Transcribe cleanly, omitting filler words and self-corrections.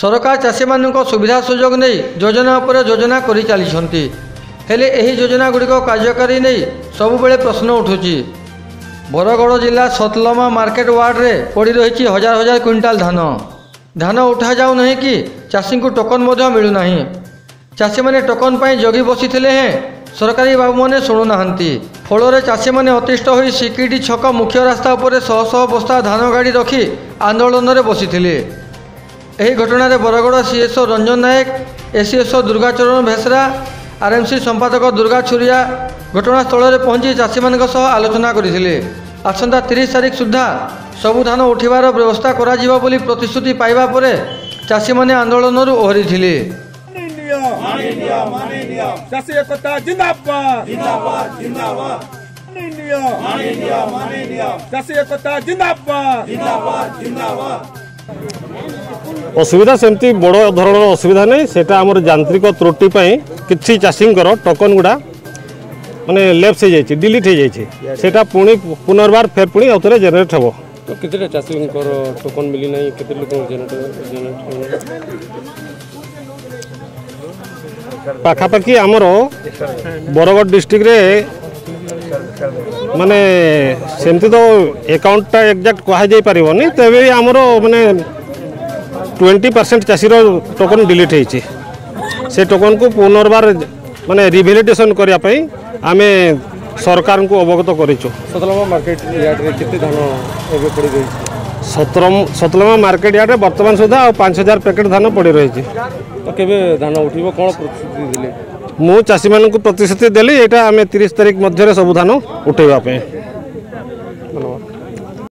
सरकार चाषी मान सुविधा सुजोग नहीं योजना पर योजना कर चली हेले एही योजना गुड़िक कार्यकारी नहीं सबुबले प्रश्न उठुची। बरगढ़ जिला सतलमा मार्केट वार्ड रे पड़ी रही हजार हजार क्विंटाल धान उठा जाऊ नहीं कि चाषी को टोकन मिलूना। चाषी मैंने टोकन पर जगी बसी हैं सरकारी बाबू मैंने शुणुना। फल चाषी मैंने अतिष्ट हो सिकिटी छक मुख्य रास्ता उपर शह शह बस्ता धान गाड़ी रखी आंदोलन में बसी। यही घटना Bargarh CSO Ranjan Nayak, ACSO Durgacharan Bhesra, RMC संपादक दुर्गा छुरिया घटनास्थल में पहुंची चाषी मान आलोचना करते। आसंता 30 तारीख सुधा सबु धान उठार व्यवस्था करा बोली प्रतिश्रुति पाइबा परे चाषी माने आंदोलन ओहरी थिले। असुविधा सेमती बड़ धरण असुविधा नहीं, सेटा आमर यांत्रिक त्रुटि किसी चाषी टोकन गुड़ा माने लेफ्ट हो जाए डिलीट हो जाए सेटा पुणी पुनर्बार फेर पुणी आउथरे जनरेट हो। तो कितने चाषी टोकन मिली ना कितने लोग पाखापाखि आमर बरगढ़ डिस्ट्रिक्ट रे माने सेमती तो अकाउंट एक्जाक्ट कह जाई परिबनी तबे आमर माने 20% चाषीर टोकन डिलीट होइछि। से टोकन को पुनर्बार माने रिभैलिडेशन करिया पई आमे सरकार को अवगत करिछु। सतलमा मार्केट यार्ड रे कितने धान एबे पड़ी रही? सतलमा मार्केट यार्ड रे वर्तमान सुधा 5000 पैकेट धान पड़ी रही। तो केबे धान उठिबो कोन प्रतिश्रुति दिले? मु चाषी मान को प्रतिश्रुति देली एटा आमे 30 तारीख मध्य सब धान उठेबा पे।